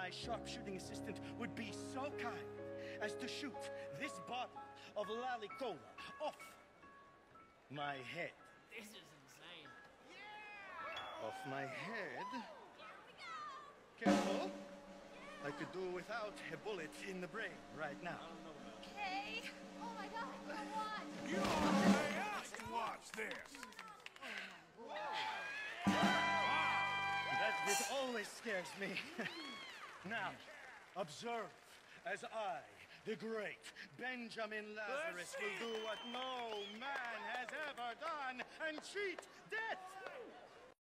my sharpshooting assistant would be so kind as to shoot this bottle of Lally Cola off my head. This is insane. Off my head? Careful. I could do without a bullet in the brain right now. Okay. Oh my God, go on. You already asked to watch this! That bit always scares me. Now, observe as I, the great Benjamin Lazarus, will do what no man has ever done and cheat death!